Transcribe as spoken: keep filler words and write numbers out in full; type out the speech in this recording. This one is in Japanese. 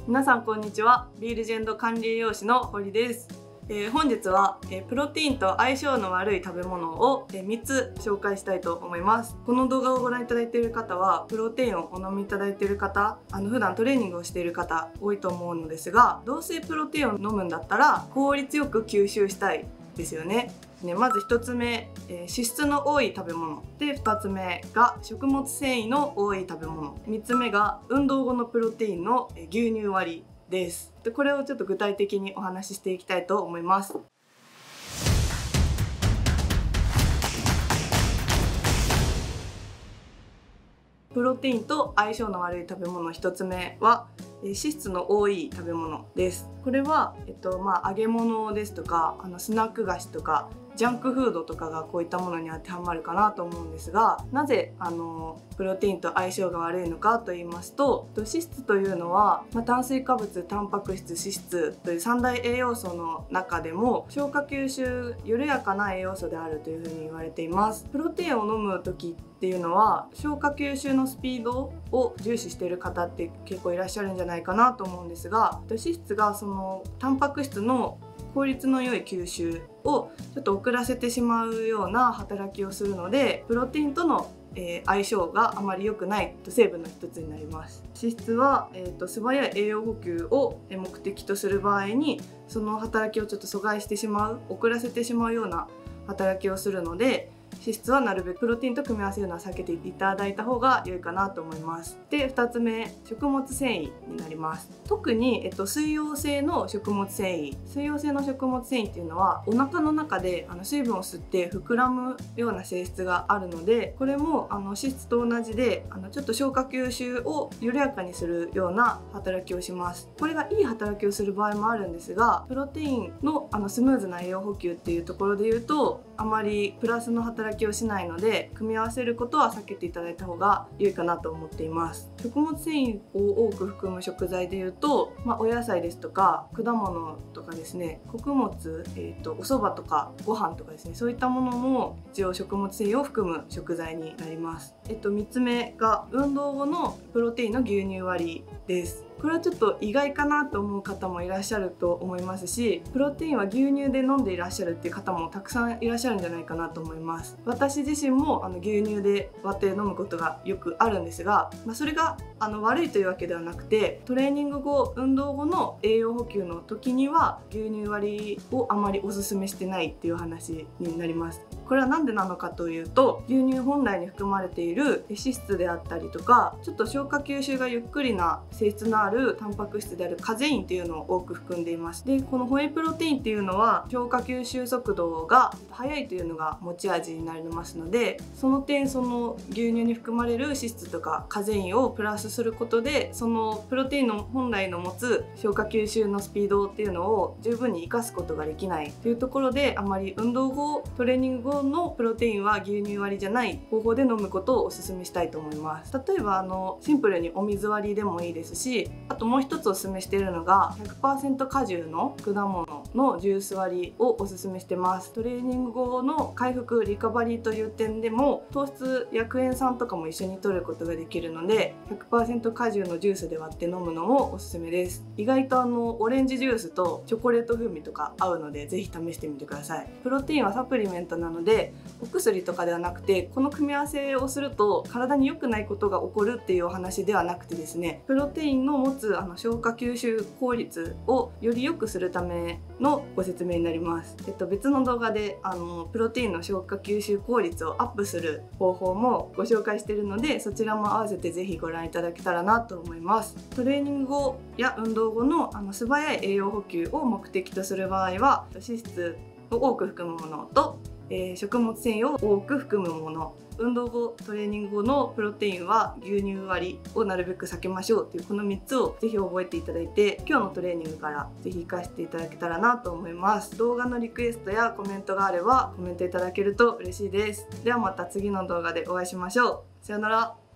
皆さんこんにちは。ビールジェンド管理栄養士の堀です。えー、本日は、えー、プロテインと相性の悪い食べ物を、えー、みっつ紹介したいと思います。この動画をご覧いただいている方はプロテインをお飲みいただいている方、あの普段トレーニングをしている方多いと思うのですが、どうせプロテインを飲むんだったら効率よく吸収したいですよね。ね、まずひとつめ、えー、脂質の多い食べ物で、ふたつめが食物繊維の多い食べ物、みっつめが運動後のプロテインの牛乳割りです。でこれをちょっと具体的にお話ししていきたいと思います。プロテインと相性の悪い食べ物ひとつめは脂質の多い食べ物です。これは、えっとまあ、揚げ物ですとかあのスナック菓子とかジャンクフードとかがこういったものに当てはまるかなと思うんですが、なぜあのプロテインと相性が悪いのかと言いますと、脂質というのは、まあ、炭水化物、タンパク質、脂質という三大栄養素の中でも消化吸収緩やかな栄養素であるというふうに言われています。プロテインを飲む時っていうのは消化吸収のスピードを重視している方って結構いらっしゃるんじゃないかなと思うんですが、脂質がそのタンパク質の効率の良い吸収をちょっと遅らせてしまうような働きをするので、プロテインとの、えー、相性があまり良くないと成分の一つになります。脂質は、えーと、素早い栄養補給を目的とする場合にその働きをちょっと阻害してしまう、遅らせてしまうような働きをするので、脂質はなるべくプロテインと組み合わせるのは避けていただいた方が良いかなと思います。でふたつめ、食物繊維になります。特に、えっと、水溶性の食物繊維水溶性の食物繊維っていうのはお腹の中であの水分を吸って膨らむような性質があるので、これもあの脂質と同じであのちょっと消化吸収を緩やかにするような働きをします。これがいい働きをする場合もあるんですが、プロテインのあのスムーズな栄養補給っていうところで言うとあまりプラスの働きをしないので、組み合わせることは避けていただいた方が良いかなと思っています。食物繊維を多く含む食材でいうと、まあ、お野菜ですとか果物とかですね、穀物、えーと、お蕎麦とかご飯とかですね、そういったものも一応食物繊維を含む食材になります。えっと、みっつめが運動後のプロテインの牛乳割りです。これはちょっと意外かなと思う方もいらっしゃると思いますし、プロテインは牛乳で飲んでいらっしゃるっていう方もたくさんいらっしゃるんじゃないかなと思います。私自身もあの牛乳で割って飲むことがよくあるんですが、まあ、それがあの悪いというわけではなくて、トレーニング後、運動後の栄養補給の時には牛乳割りをあまりおすすめしてないっていう話になります。これは何でなのかというと、牛乳本来に含まれている脂質であったりとか、ちょっと消化吸収がゆっくりな性質のあるタンパク質であるカゼインっていうのを多く含んでいます。でこのホエイプロテインっていうのは消化吸収速度が速いというのが持ち味になりますので、その点その牛乳に含まれる脂質とかカゼインをプラスすることで、そのプロテインの本来の持つ消化吸収のスピードっていうのを十分に生かすことができないというところで、あまり運動後、トレーニング後のプロテインは牛乳割りじゃない方法で飲むことをお勧めしたいと思います。例えばあのシンプルにお水割りでもいいですし、あともう一つお勧めしているのが ひゃくパーセント 果汁の果物のジュース割りをお勧めしてます。トレーニング後の回復リカバリーという点でも糖質やクエン酸とかも一緒に摂ることができるので、 ひゃくパーセント 果汁のジュースで割って飲むのもおすすめです。意外とあのオレンジジュースとチョコレート風味とか合うので、ぜひ試してみてください。プロテインはサプリメントなのでお薬とかではなくて、この組み合わせをすると体に良くないことが起こるっていうお話ではなくてですね、プロテインの持つあの消化吸収効率をより良くするためのご説明になります。えっと、別の動画であのプロテインの消化吸収効率をアップする方法もご紹介しているので、そちらも合わせてぜひご覧いただけたらなと思います。トレーニング後や運動後のあの素早い栄養補給を目的とする場合は、脂質を多く含むものとえー、食物繊維を多く含むもの、運動後、トレーニング後のプロテインは牛乳割りをなるべく避けましょうという、このみっつをぜひ覚えていただいて、今日のトレーニングからぜひ活かしていただけたらなと思います。動画のリクエストやコメントがあればコメントいただけると嬉しいです。ではまた次の動画でお会いしましょう。さよなら。